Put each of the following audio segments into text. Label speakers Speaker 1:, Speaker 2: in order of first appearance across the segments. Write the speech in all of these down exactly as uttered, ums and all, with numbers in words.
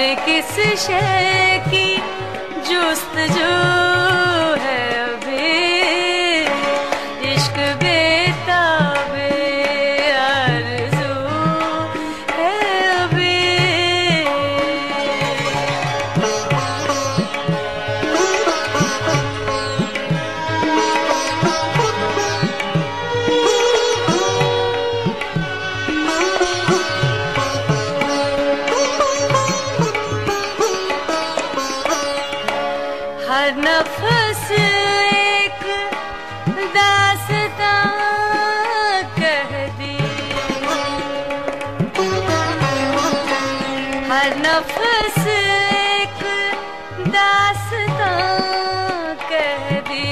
Speaker 1: जाने किस शय की जुस्तजू है अभी, इश्क बेताबे आरज़ू है अभी। हर नफस एक दास्तां कह दी, हर नफस एक दास्तां कह दी,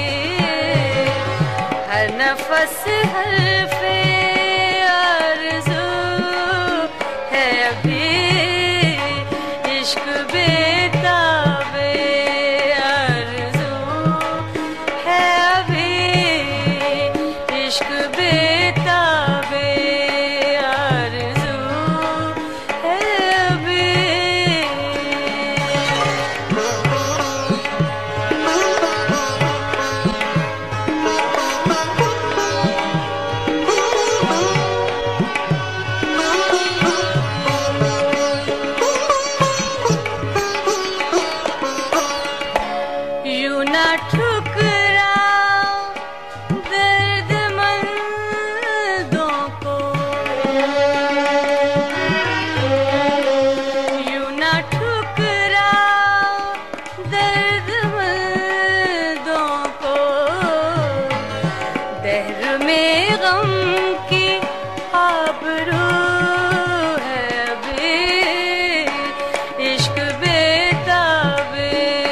Speaker 1: हर नफस हर्फ़े आरज़ू है अभी, इश्क बेताबे इश्क बेताबे आरज़ू है अभी। यूं ना ठुकराओ दर्द मंदों को, यूं ना ठुकराओ दर्द मंदों को, दहर में गम की आबरू है अभी, इश्क बेताबे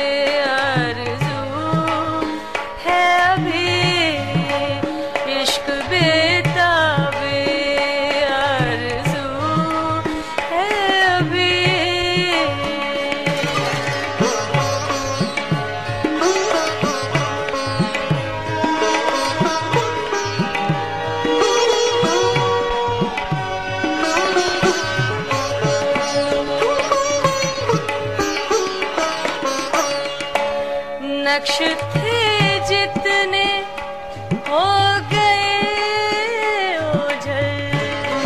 Speaker 1: है अभी, इश्क बेताबे आरज़ू है अभी। नक्श थे जितने हो गए ओझल,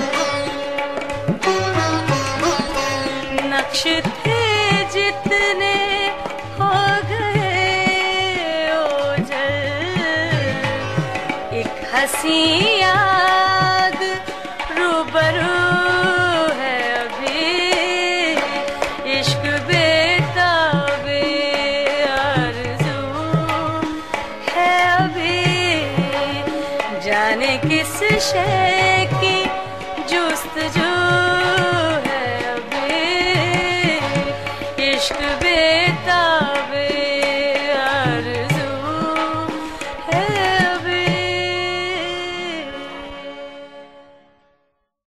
Speaker 1: नक्श थे जितने हो गए ओझल, एक हंसी याद रूबरू है अभी, इश्क बेताबे जाने किस शय